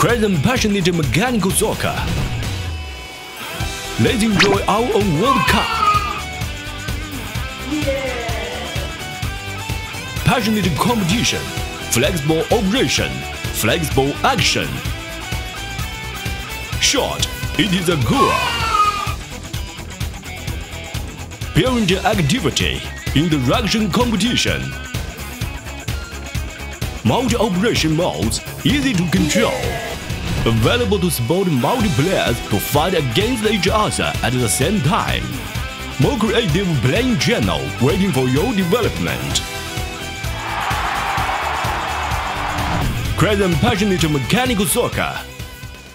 Crazy and passionate mechanical soccer. Let's enjoy our own World Cup. Passionate competition, flexible operation, flexible action. Short, it is a goal. Parent activity, interaction competition. Multi-operation modes, easy to control. Available to support multiplayers to fight against each other at the same time. More creative playing channel waiting for your development. Crazy and passionate mechanical soccer.